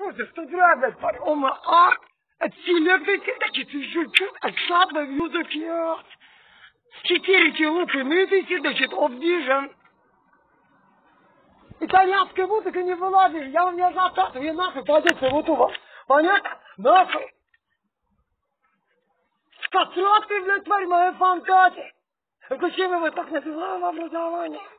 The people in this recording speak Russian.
слушай, 100 раз, блядь, парень, ома, отселегайте, такие ты жучок, отсадно, вьюзок, я. 4 луки, ну и ты сюда, значит, обдижен. Итальянская музыка не вылазишь, я вам не закатываю, я нахуй пойдете вот у вас. Понятно? Нахуй. Кастраты, блядь, тварь, моя фантазия. Зачем вы так называем образование?